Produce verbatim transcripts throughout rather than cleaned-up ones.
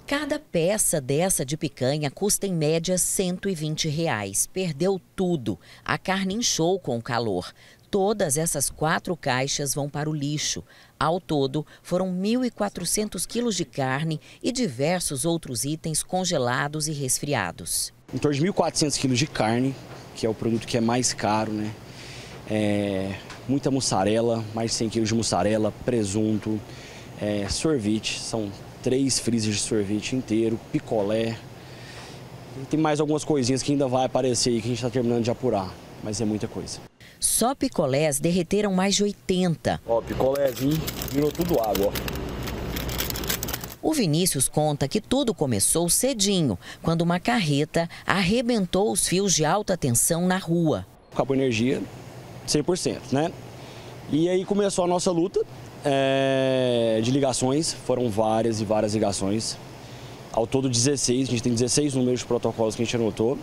Cada peça dessa de picanha custa em média cento e vinte reais. Perdeu tudo. A carne inchou com o calor. Todas essas quatro caixas vão para o lixo. Ao todo, foram mil e quatrocentos quilos de carne e diversos outros itens congelados e resfriados. Em torno de mil e quatrocentos quilos de carne, que é o produto que é mais caro, né? É, muita mussarela, mais de cem quilos de mussarela, presunto, é, sorvete, são três freezers de sorvete inteiro, picolé. E tem mais algumas coisinhas que ainda vai aparecer aí que a gente está terminando de apurar, mas é muita coisa. Só picolés derreteram mais de oitenta. Ó, picolézinho, virou tudo água, ó. O Vinícius conta que tudo começou cedinho, quando uma carreta arrebentou os fios de alta tensão na rua. Acabou a energia, cem por cento, né? E aí começou a nossa luta é, de ligações, foram várias e várias ligações. Ao todo dezesseis, a gente tem dezesseis números de protocolos que a gente anotou.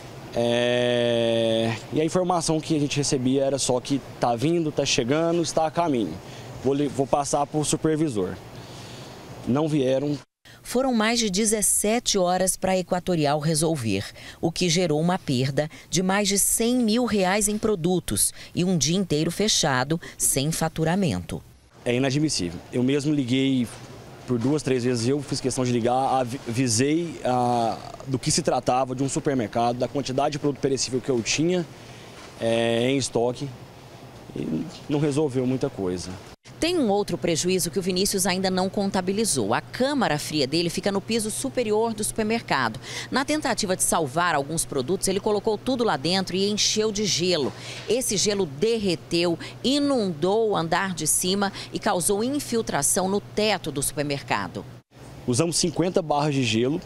É, e a informação que a gente recebia era só que tá vindo, tá chegando, está a caminho. Vou, vou passar por supervisor. Não vieram. Foram mais de dezessete horas para a Equatorial resolver, o que gerou uma perda de mais de cem mil reais em produtos e um dia inteiro fechado, sem faturamento. É inadmissível. Eu mesmo liguei por duas, três vezes, eu fiz questão de ligar, avisei ah, do que se tratava, de um supermercado, da quantidade de produto perecível que eu tinha é, em estoque e não resolveu muita coisa. Tem um outro prejuízo que o Vinícius ainda não contabilizou. A câmara fria dele fica no piso superior do supermercado. Na tentativa de salvar alguns produtos, ele colocou tudo lá dentro e encheu de gelo. Esse gelo derreteu, inundou o andar de cima e causou infiltração no teto do supermercado. Usamos cinquenta barras de gelo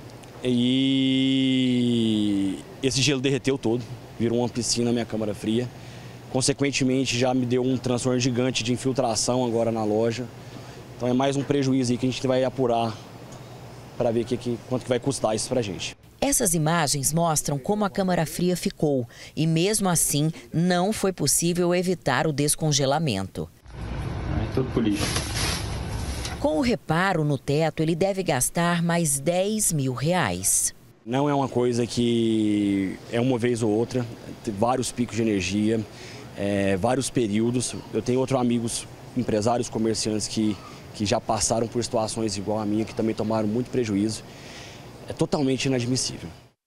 e esse gelo derreteu todo, virou uma piscina na minha câmara fria. Consequentemente, já me deu um transtorno gigante de infiltração agora na loja. Então é mais um prejuízo aí que a gente vai apurar para ver que, que, quanto que vai custar isso para a gente. Essas imagens mostram como a câmara fria ficou e, mesmo assim, não foi possível evitar o descongelamento. É tudo por lixo. Com o reparo no teto, ele deve gastar mais dez mil reais. Não é uma coisa que é uma vez ou outra, tem vários picos de energia. É, vários períodos. Eu tenho outros amigos, empresários, comerciantes que, que já passaram por situações igual a minha, que também tomaram muito prejuízo. É totalmente inadmissível.